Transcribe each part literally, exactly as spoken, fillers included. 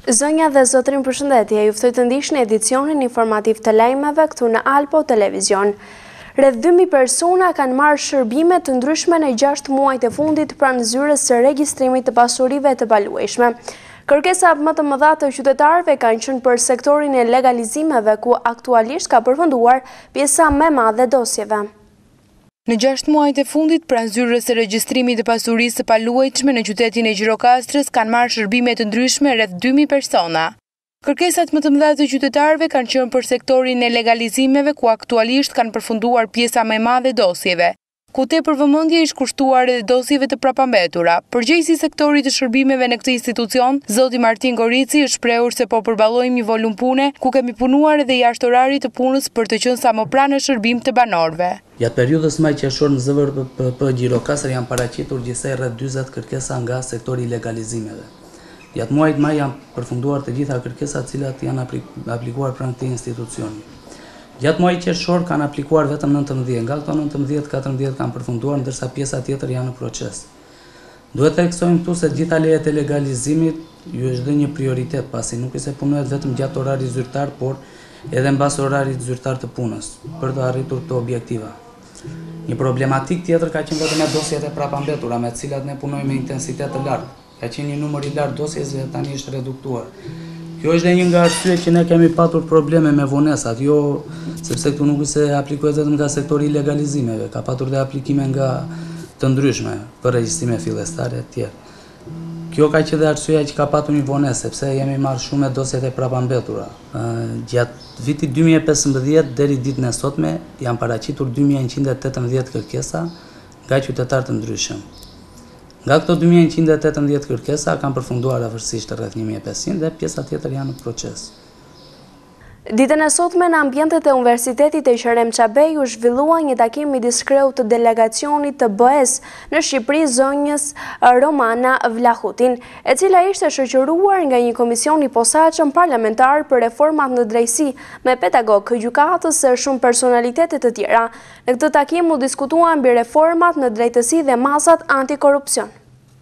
Zonja dhe zotrin përshëndetje, ju ftoj të ndiqni edicionin informativ të lajmeve këtu në Alpo Televizion. Rreth dy mijë persona kanë marrë shërbime të ndryshme në gjashtë muajt e fundit pranë zyrës së regjistrimit të pasurive të paluajshme. Kërkesa më të mëdha të qytetarëve kanë qenë për sektorin e legalizimeve, ku aktualisht ka përfunduar pjesa më e madhe e dosjeve. Në gjashtë muajt e fundit, pranë zyrës së regjistrimit të pasurisë së paluajtshme në qytetin e Gjirokastrës kanë marrë shërbime të ndryshme rreth dy mijë persona. Kërkesat më të mëdha të qytetarëve kanë qenë për sektorin e legalizimeve, ku aktualisht kanë përfunduar pjesa më e madhe e dosjeve, ku tepër vëmendje ish kushtuar edhe dosjeve të prapambetura. Përgjegjësi i sektorit të shërbimeve në këtë institucion, zoti Martin Gorici, është shprehur se po përballojmë një volum pune ku kemi punuar edhe jashtë orarit të punës për të qenë sa më pranë në shërbim të banorëve. Gjatë periudhës maj qershor në Z V R P Gjirokastër janë paraqitur gjithsej rreth dyzet kërkesa nga sektori i legalizimeve. Gjatë muajit maj janë përfunduar të gjitha kërkesat të cilat janë aplikuar pranë këtij institucioni. Gjatë muajit qershor kanë aplikuar vetëm nëntëmbëdhjetë, nga këto nëntëmbëdhjetë, katërmbëdhjetë kanë përfunduar, ndërsa pjesa tjetër janë në proces. Duhet të theksojmë këtu se gjitha lejet e legalizimit ju është dhënë një prioritet, pasi nuk se punohet vetëm gjatë orarit zyrtar, por edhe mbas orarit zyrtar të punës, për të arritur këto objektiva. Një problematik tjetër ka qenë vetëm me dosjet e prapambetura, me të cilat ne punojmë me intensitet të lartë. Ka qenë një numër i lartë dosjes dhe tani është reduktuar. Kjo është një nga arsyet që ne kemi patur probleme me vonesat, jo sepse këtu nuk se aplikohet vetëm nga sektori i legalizimeve, ka patur dhe aplikime nga të ndryshme për regjistrime fillestare e tjerë. Kjo ka qenë dhe arsyeja që ka patur një vonesë, sepse jemi marrë shumë me dosjet e prapambetura. Gjatë vitit dy mijë e pesëmbëdhjetë deri ditën e sotme janë paraqitur dy mijë e njëqind e tetëmbëdhjetë kërkesa nga qytetarë të ndryshëm. Nga këto dy mijë e njëqind e tetëmbëdhjetë kërkesa kanë përfunduar afërsisht rreth një mijë e pesëqind dhe pjesa tjetër janë në proces. Ditën e sotme në ambientet e Universitetit e Qerem Çabej u zhvillua një takim midis kreut të delegacionit të B E S në Shqipëri, zonjës Romana Vlahutin, e cila ishte shoqëruar nga një komision i posaçëm parlamentar për reformat në drejtësi me pedagog, gjykatës e shumë personalitete të tjera. Në këtë takim u diskutuan mbi reformat në drejtësi dhe masat antikorrupsion.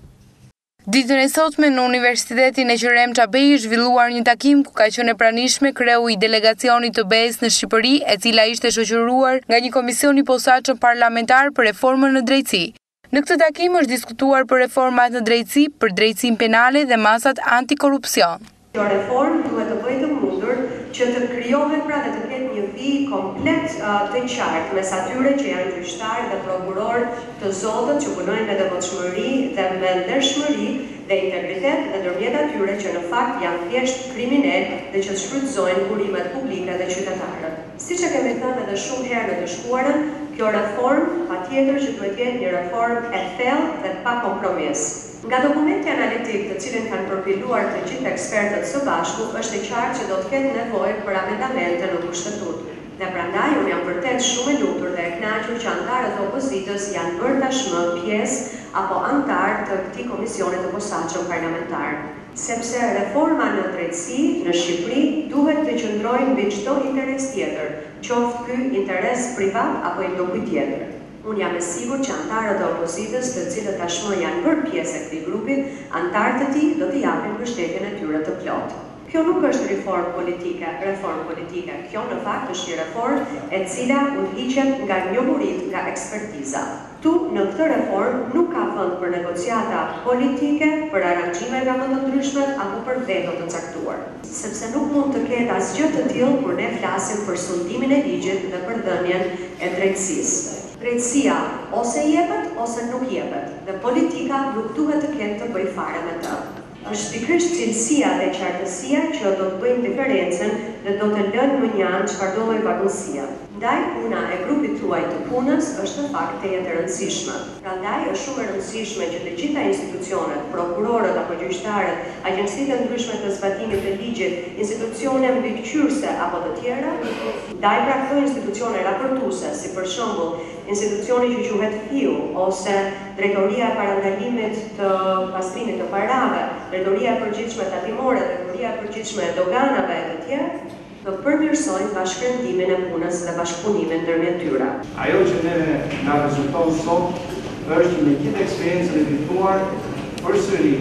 Ditën e sotme në Universitetin e Qerem Çabej është zhvilluar një takim ku ka qenë e pranishme kreu i delegacionit të B E S në Shqipëri, e cila ishte shoqëruar nga një komision i posaçëm parlamentar për reformën në drejtësi. Në këtë takim është diskutuar për reformat në drejtësi, për drejtësinë penale dhe masat antikorrupsion. Kjo reformë duhet të bëjë të mundur që të krijohet pra dhe të ketë një vijë komplet uh, të qartë mes atyre që janë gjyqtarë dhe prokuror të zotët që punojnë me devotshmëri dhe me ndershmëri dhe integritet, dhe ndërmjet atyre që në fakt janë thjesht kriminal dhe që shfrytëzojnë burimet publike dhe qytetarët. Siç e kemi thënë edhe shumë herë në të shkuarën, kjo reformë patjetër që duhet jetë një reformë e thellë dhe pa kompromis. Nga dokumenti analitik të cilin kanë përpiluar të gjithë ekspertët së bashku, është e qartë që do të ketë nevojë për amendamente në kushtetut. Dhe prandaj unë jam vërtet shumë e lumtur dhe e kënaqur që antarët e opozitës janë bërë tashmë pjesë apo antar të këtij komisioni të posaçëm parlamentar. Sepse reforma në drejtësi në Shqipëri duhet të qëndrojë mbi çdo interes tjetër, qoftë ky interes privat apo i ndonjë tjetër. Unë jam e sigurt që antarët e opozitës, të cilët tashmë janë bërë pjesë e këtij grupi, antarët e tij do të japin mbështetjen e tyre të plotë. Kjo nuk është reformë politike, reformë politike. Kjo në fakt është një reformë e cila udhëhiqet nga njohurit, nga ekspertiza. Tu në këtë reformë nuk ka vend për negociata politike, për aranxhime nga më të ndryshmet apo për veto të caktuar. Sepse nuk mund të ketë asgjë të tillë kur ne flasim për sundimin e ligjit dhe për dhënien e drejtësisë. Drejtësia ose jepet ose nuk jepet, dhe politika nuk duhet të ketë të bëjë fare me të. Është pikërisht cilësia dhe qartësia që do të bëjnë diferencën dhe do të lënë më njanë çfarë do lloj vagësia. Ndaj puna e grupit tuaj të punës është në fakt e jetë e rëndësishme. Prandaj është shumë e rëndësishme që të gjitha institucionet, prokurorët apo gjyqtarët, agjencitë e ndryshme të zbatimit të ligjit, institucione mbikëqyrëse apo të tjera, ndaj pra këto institucione raportuese, si për shembull institucioni që quhet F I U ose Drejtoria e Parandalimit të Pastrimit të Parave, Drejtoria e Përgjithshme Tatimore, Drejtoria e Përgjithshme e Doganave e të tjerë, të përmirësojnë bashkërendimin e punës dhe bashkëpunimin ndërmjet tyre. Ajo që ne na rezulton sot është që me gjithë eksperiencën e fituar përsëri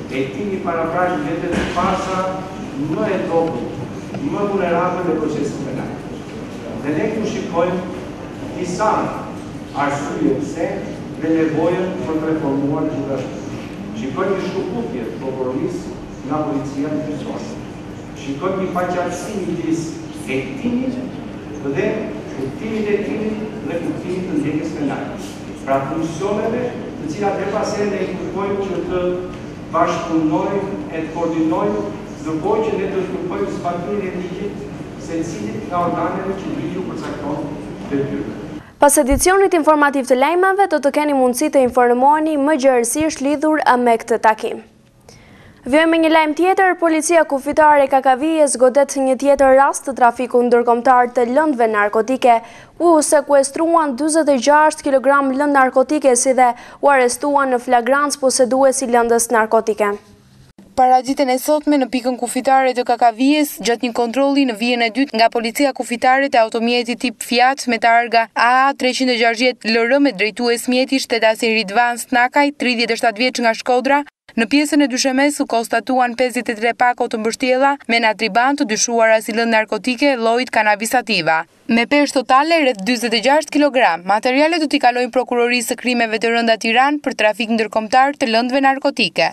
Hetimi paraprash vetëm pasa më e dobët, më vulnerabël në procesin penal. Dhe ne këtu shikojmë disa arsye pse dhe nevojën për të reformuar gjithashtu. Shikojmë një shkuputje të prokurorisë nga policia në personë. Shikojmë një paqartësi midis hetimit dhe kuptimit e hetimit dhe kuptimit të ndjekjes penale. Pra funksioneve të cilat e pas e ne i kërkojmë që të bashkëpunojmë e të koordinojmë, ndërkohë që ne të kërkojmë zbatimin e ligjit secilit nga organeve që ligju përcakton detyrën. Pas edicionit informativ të lajmave, do të keni mundësi të informoheni më gjërësisht lidhur me këtë takim. Vjojmë një lajm tjetër, policia kufitare e Kakavijes godet një tjetër rast të trafiku ndërkombëtar të lëndëve narkotike, ku u sekuestruan dyzet e gjashtë kilogram lëndë narkotike si dhe u arestuan në flagrancë poseduesi lëndës narkotike. Para ditën e sotme në pikën kufitare të Kakavijes, gjatë një kontrolli në vijën e dytë nga policia kufitare të automjetit tip Fiat me targa A A treqind e gjashtëdhjetë L R me drejtues mjeti shtetasin Ridvan Snakaj, tridhjetë e shtatë vjeç nga Shkodra. Në pjesën e dyshemes u konstatuan pesëdhjetë e tre pako të mbështjella me natriban të dyshuara si lëndë narkotike llojit cannabis sativa. Me peshë totale rreth dyzet e gjashtë kilogram, materialet do t'i kalojnë prokurorisë së krimeve të rënda Tiranë për trafik ndërkombëtar të lëndëve narkotike.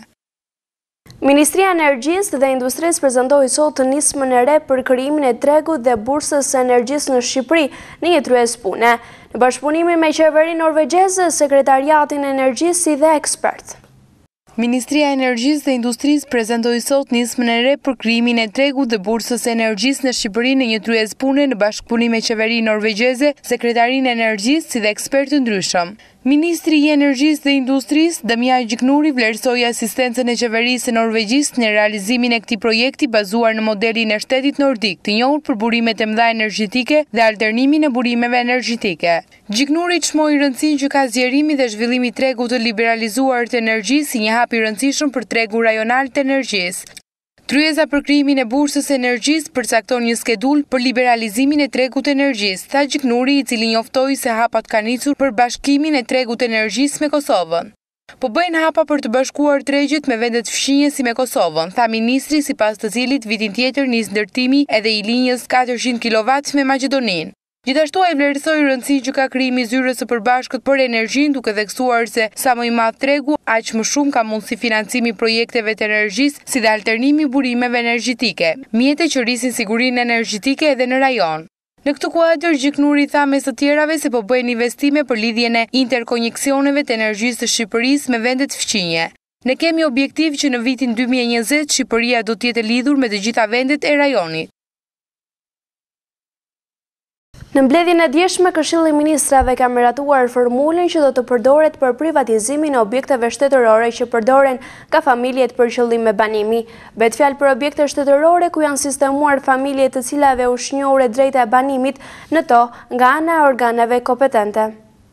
Ministria e Energjisë dhe Industrisë prezantoi sot nismën e re për krijimin e tregut dhe bursës së energjisë në Shqipëri në një tryezë pune, në bashkëpunimin me qeverinë norvegjeze, Sekretariatin e Energjisë si dhe ekspert. Ministria e Energjisë dhe Industrisë prezantoi sot nismën e re për krijimin e tregut dhe bursës së energjisë në Shqipëri në një tryezë pune në bashkëpunim me qeverinë norvegjeze, Sekretarinë e Energjisë si dhe ekspertë të ndryshëm. Ministri i Energjisë dhe Industrisë, Damian Gjiknuri, vlerësoi asistencën e qeverisë së Norvegjisë në realizimin e këtij projekti bazuar në modelin e shtetit nordik, të njohur për burimet e mëdha energjetike dhe alternimin e burimeve energjetike. Gjiknuri çmoi rëndësinë që ka zgjerimi dhe zhvillimi i tregut të liberalizuar të energjisë si një hap i rëndësishëm për tregun rajonal të energjisë. Tryeza për krijimin e bursës së energjisë përcakton një skedul për liberalizimin e tregut të energjisë, tha Gjiknuri, i cili njoftoi se hapat kanë nicur për bashkimin e tregut të energjisë me Kosovën. Po bëjnë hapa për të bashkuar tregjet me vendet fqinjësi me Kosovën, tha ministri, sipas të cilit vitin tjetër nis ndërtimi edhe i linjës katërqind kilowatt me Maqedoninë. Gjithashtu ai vlerësoi rëndësinë që ka krijimi i zyrës së përbashkët për energjinë, duke theksuar se sa më i madh tregu, aq më shumë ka mundësi financimi projekteve të energjisë, si dhe alternimi i burimeve energjetike, mjete që rrisin sigurinë energjetike edhe në rajon. Në këtë kuadër, Gjiknuri tha mes të tjerave se po bëjnë investime për lidhjen e interkoneksioneve të energjisë të Shqipërisë me vendet fqinje. Ne kemi objektiv që në vitin dy mijë e njëzet Shqipëria do të jetë lidhur me të gjitha vendet e rajonit. Në mbledhjen e djeshme, Këshilli i Ministrave ka miratuar formulën që do të përdoret për privatizimin e objekteve shtetërore që përdoren nga familjet për qëllim me banimi. Bëhet fjalë për objekte shtetërore ku janë sistemuar familje të cilave është njohur e drejta e banimit në to nga ana e organeve kompetente.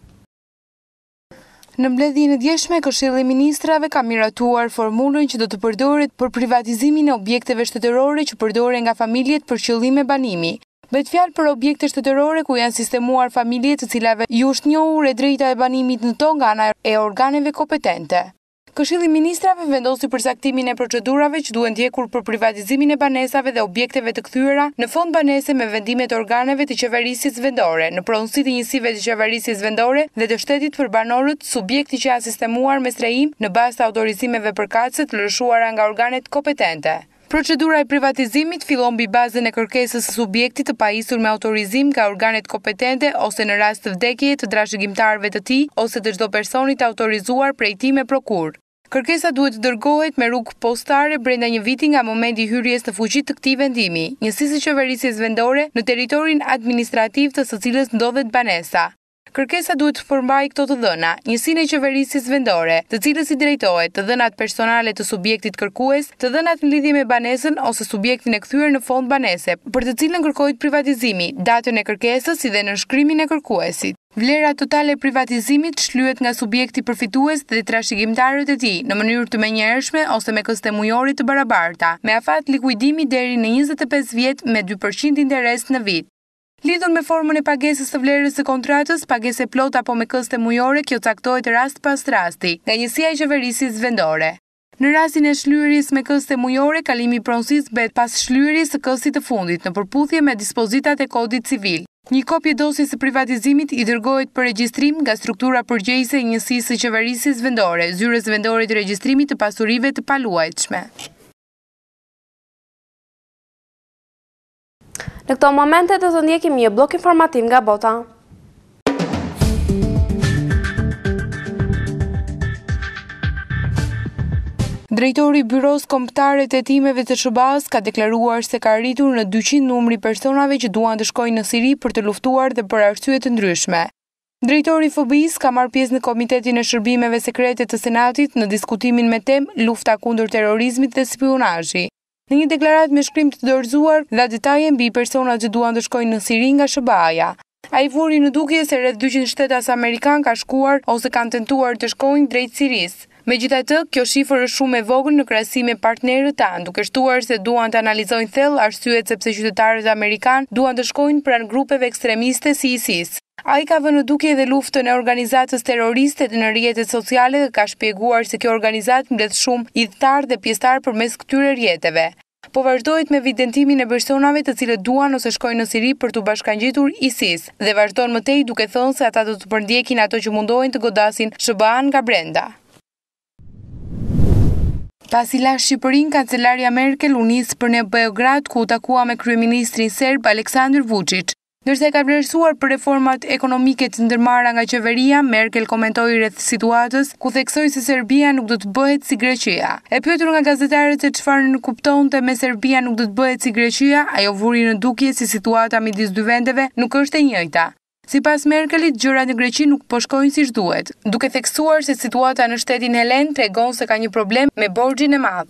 Në mbledhjen e djeshme, Këshilli i Ministrave ka miratuar formulën që do të përdoret për privatizimin e objekteve shtetërore që përdoren nga familjet për qëllim me banimi. Bëhet fjalë për objekte shtetërore ku janë sistemuar familje të cilave ju është njohur e drejta e banimit në to nga ana e organeve kompetente. Këshilli i Ministrave vendosi përsaktimin e procedurave që duhen ndjekur për privatizimin e banesave dhe objekteve të kthyera në fond banese me vendimet e organeve të qeverisjes vendore, në pronësi të njësive të qeverisjes vendore dhe të shtetit për banorët, subjekti që janë sistemuar me strehim në bazë të autorizimeve përkatëse të lëshuara nga organet kompetente. Procedura e privatizimit fillon mbi bazën e kërkesës së subjektit të pajisur me autorizim nga organet kompetente ose në rast të vdekjeje të trashëgimtarëve të tij ose të çdo personi të autorizuar prej tij me prokur. Kërkesa duhet të dërgohet me rrugë postare brenda një viti nga momenti i hyrjes në fuqi të këtij vendimi, njësisë së qeverisjes vendore në territorin administrativ të së cilës ndodhet banesa. Kërkesa duhet të përmbajë këto të dhëna: njësinë e qeverisjes vendore, të cilës i drejtohet, të dhënat personale të subjektit kërkues, të dhënat në lidhje me banesën ose subjektin e kthyer në fond banese, për të cilën kërkohet privatizimi, datën e kërkesës si dhe nënshkrimin e kërkuesit. Vlera totale e privatizimit shlyhet nga subjekti përfitues dhe trashëgimtarët e tij në mënyrë të menjëhershme ose me koste mujore të barabarta, me afat likuidimi deri në njëzet e pesë vjet me dy përqind interes në vit. Lidhur me formën e pagesës së vlerës së kontratës, pagesë plot apo me koste mujore, kjo caktohet rast pas rasti nga njësia e qeverisjes vendore. Në rastin e shlyerjes me këste mujore, kalimi i pronësisë bëhet pas shlyerjes së këstit të fundit në përputhje me dispozitat e Kodit Civil. Një kopje dosjes së privatizimit i dërgohet për regjistrim nga struktura përgjegjëse e njësisë së qeverisjes vendore, zyrës vendore të regjistrimit të pasurive të paluajtshme. Në këto momente do të ndjekim një blok informativ nga bota. Drejtori i Byros Kombëtare të Hetimeve të S B A-s ka deklaruar se ka arritur në dyqind numri personave që duan të shkojnë në Siri për të luftuar dhe për arsye të ndryshme. Drejtori i F B I-s ka marrë pjesë në Komitetin e Shërbimeve Sekrete të Senatit në diskutimin me temë lufta kundër terrorizmit dhe spionazhi. Në një deklaratë me shkrim të dorëzuar, dha detaje mbi personat që duan të shkojnë në Siri nga S B A-ja. Ai vuri në dukje se rreth dyqind shtetas amerikan ka shkuar ose kanë tentuar të shkojnë drejt Sirisë. Megjithatë, kjo shifër është shumë e vogël në krahasim me partnerët tanë, duke shtuar se duan të analizojnë thellë arsyet sepse qytetarët amerikan duan të shkojnë pranë grupeve ekstremiste si ISIS. Ai ka vënë në dukje edhe luftën e organizatës terroriste në rrjetet sociale dhe ka shpjeguar se kjo organizatë mbledh shumë idhtar dhe pjesëtar përmes këtyre rrjeteve. Po vazhdojnë me evidentimin e personave të cilët duan ose shkojnë në Siri për të bashkangjitur ISIS dhe vazhdon më tej duke thënë se ata do të përndjekin ato që mundohen të godasin S B A-n nga brenda. Pasi la Shqipërinë, kancelaria Merkel u nis për në Beograd ku u takua me kryeministrin serb Aleksandar Vučić. Ndërsa ka vlerësuar për reformat ekonomike të ndërmarra nga qeveria, Merkel komentoi rreth situatës ku theksoi se Serbia nuk do të bëhet si Greqia. E pyetur nga gazetarët se çfarë kuptonte me Serbia nuk do të bëhet si Greqia, ajo vuri në dukje si situata midis dy vendeve nuk është e njëjta. Sipas Merkelit, gjërat në Greqi nuk po shkojnë siç duhet, duke theksuar se situata në shtetin helen tregon se ka një problem me borxhin e madh.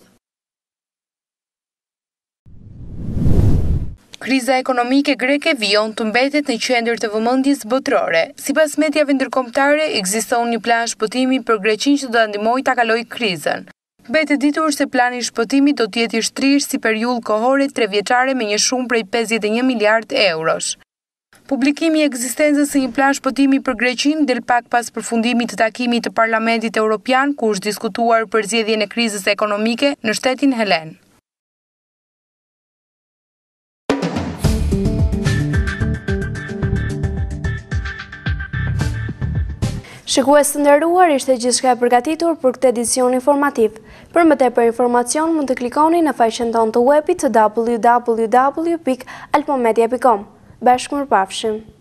Kriza ekonomike greke vijon të mbetet në qendër të vëmendjes botërore. Sipas mediave ndërkombëtare, ekziston një plan shpëtimi për Greqinë që do ta ndihmojë ta kalojë krizën. Mbetet ditur se plani i shpëtimit do të jetë i shtrirë si periudhë kohore trevjeçare me një shumë prej pesëdhjetë e një miliard eurosh. Publikimi i ekzistencës së një plan shpëtimi për Greqinë del pak pas përfundimit të takimit të Parlamentit Evropian ku është diskutuar për zgjedhjen e krizës ekonomike në shtetin helen. Shikues të nderuar, ishte gjithçka e përgatitur për këtë edicion informativ. Për më tepër informacion mund të klikoni në faqen tonë të webit të w w w pikë alpomedia pikë com. Bashkë mirëpafshim.